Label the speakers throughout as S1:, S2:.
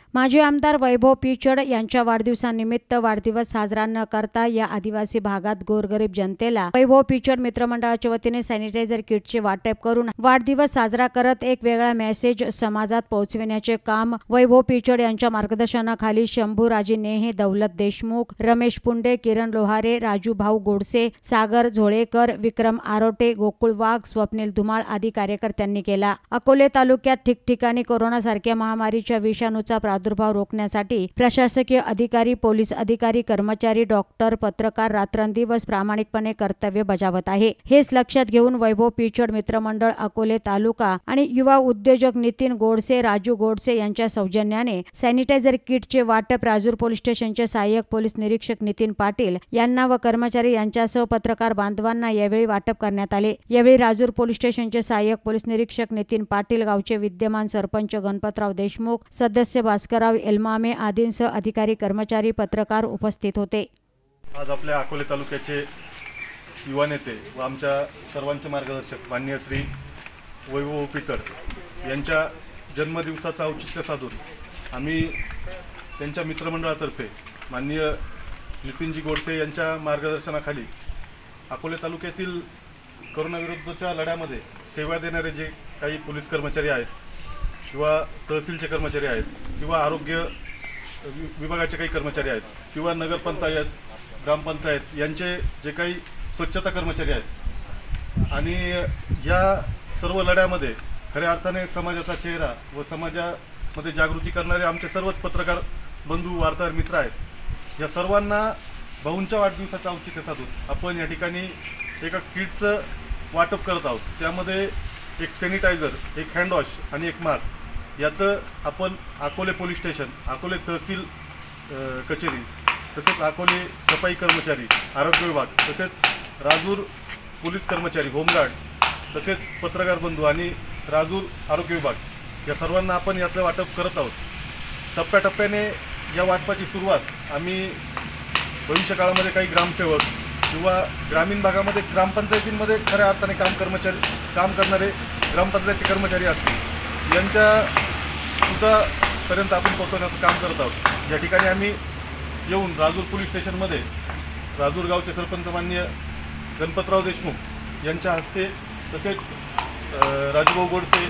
S1: माजी आमदार वैभव पिचड यांच्या वाढदिवसानिमित्त वाढदिवस साजरा न करता या आदिवासी भागात गोरगरीब जनतेला वैभव पिचड मित्रमंडळाच्या वतीने सॅनिटायझर किटचे वाटप करून वाढदिवस साजरा करत एक वेगळा मेसेज समाजात पोहोचविण्याचे काम वैभव पिचड यांच्या मार्गदर्शनाखाली शंभूराजी नेहे, दौलत देशमुख, रमेश पुंडे, किरण लोहारे, राजू भाऊ गोडसे, सागर झोळेकर, विक्रम आरोटे, गोकुळ वाघ, स्वप्नील धुमाळ आदी कार्यकर्त्यांनी केला। अकोले तालुक्यात ठिकठिकाणी कोरोना सारख्या महामारीच्या विषाणूचा प्रादुर्भाव रोखण्यासाठी प्रशासकीय अधिकारी, पोलीस अधिकारी, कर्मचारी, डॉक्टर, पत्रकार रात्रंदिवस प्रामाणिकपणे कर्तव्य बजावत आहे। हेच लक्षात घेऊन वैभव पिचड मित्रमंडळ अकोले तालुका आणि युवा उद्योजक नितीन गोडसे, राजू गोडसे यांच्या सौजन्याने सॅनिटायझर किटचे वाटप राजूर पोलीस स्टेशनचे सहाय्यक पोलीस निरीक्षक नितीन पाटील यांना व कर्मचारी यांच्यासह पत्रकार बांधवांना यावेळी वाटप करण्यात आले। यावेळी राजूर पोलीस स्टेशनचे सहाय्यक पोलीस निरीक्षक नितीन पाटील, गावचे विद्यमान सरपंच गणपतराव देशमुख, सदस्य भास्करराव एलमामे आदींसह अधिकारी, कर्मचारी, पत्रकार उपस्थित होते।
S2: आज आपल्या अकोले तालुक्याचे युवा नेते व आमच्या सर्वांचे मार्गदर्शक माननीय श्री वैभव पिचड यांच्या जन्मदिवसाचं औचित्य साधून आम्ही त्यांच्या मित्रमंडळातर्फे माननीय नितीनजी गोडसे यांच्या मार्गदर्शनाखाली अकोले तालुक्यातील कोरोनाविरुद्धच्या लढ्यामध्ये सेवा देणारे जे काही पोलीस कर्मचारी आहेत किंवा तहसीलचे कर्मचारी आहेत किंवा आरोग्य विभागाचे काही कर्मचारी आहेत किंवा नगरपंचायत, ग्रामपंचायत यांचे जे काही स्वच्छता कर्मचारी आहेत आणि या सर्व लढ्यामध्ये खऱ्या अर्थाने समाजाचा चेहरा व समाजामध्ये जागृती करणारे आमचे सर्वच पत्रकार बंधू, वार्ताहर मित्र आहेत। या सर्वांना भाऊंच्या वाढदिवसाचं औचित्य साधून आपण या ठिकाणी एका किटचं वाटप करत आहोत। त्यामध्ये एक सॅनिटायझर, एक हँडवॉश आणि एक मास्क याचं आपण अकोले पोलीस स्टेशन, अकोले तहसील कचेरी, तसेच अकोले सफाई कर्मचारी, आरोग्य विभाग, तसेच राजूर पोलीस कर्मचारी, होमगार्ड, तसेच पत्रकार बंधू आणि राजूर आरोग्य विभाग या सर्वांना आपण याचं वाटप करत आहोत। टप्प्याटप्प्याने या वाटपाची सुरुवात आम्ही भविष्यकाळामध्ये काही ग्रामसेवक किंवा ग्रामीण भागामध्ये ग्रामपंचायतींमध्ये खऱ्या अर्थाने काम करणारे ग्रामपंचायतचे कर्मचारी असतील यांच्या सुद्धा पर्यंत आपण पोहोचवण्याचं काम करत आहोत। या ठिकाणी आम्ही येऊन राजूर पोलीस स्टेशनमध्ये राजूर गावचे सरपंच माननीय गणपतराव देशमुख यांच्या हस्ते, तसेच राजूभाऊ गोडसे,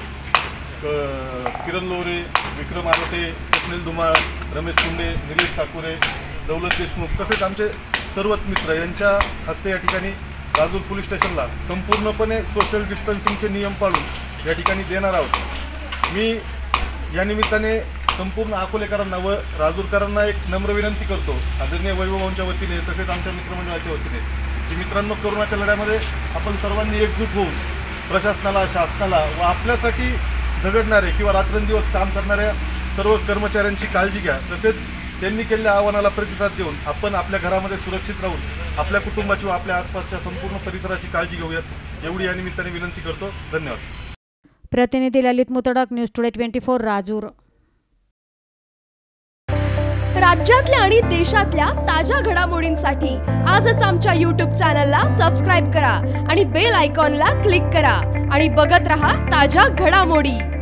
S2: किरण लोहारे, विक्रम आरोटे, स्वप्नील धुमाळ, रमेश पुंडे, निलेश साकुरे, दौलत देशमुख तसेच आमचे सर्वच मित्र यांच्या हस्ते या ठिकाणी राजूर पोलीस स्टेशनला संपूर्णपणे सोशल डिस्टन्सिंगचे नियम पाळून या ठिकाणी देणार आहोत। मी या निमित्ताने संपूर्ण अकोलेकरांना व राजूरकरांना एक नम्र विनंती करतो, आदरणीय वैभवांच्या वतीने तसेच आमच्या मित्रमंडळाच्या वतीने, की मित्रांनो, कोरोनाच्या लढ्यामध्ये आपण सर्वांनी एकजूट होऊन प्रशासनाला, शासनाला व आपल्यासाठी झगडणारे किंवा रात्रंदिवस काम करणाऱ्या सर्व कर्मचाऱ्यांची काळजी घ्या। तसेच त्यांनी केलेल्या आव्हानाला प्रतिसाद देऊन आपण आपल्या घरामध्ये सुरक्षित राहून आपल्या कुटुंबाची व आपल्या आसपासच्या संपूर्ण परिसराची काळजी घेऊयात, एवढी या निमित्ताने विनंती करतो। धन्यवाद।
S1: प्रतिनिधी ललित मुतडक, न्यूज टुडे 24 राजूर।
S3: राज्यातल्या आणि देशातल्या ताज्या घडामोडींसाठी आजच आमच्या YouTube चॅनलला सबस्क्राइब करा आणि बेल आयकॉनला क्लिक करा आणि बघत रहा ताज्या घडामोडी।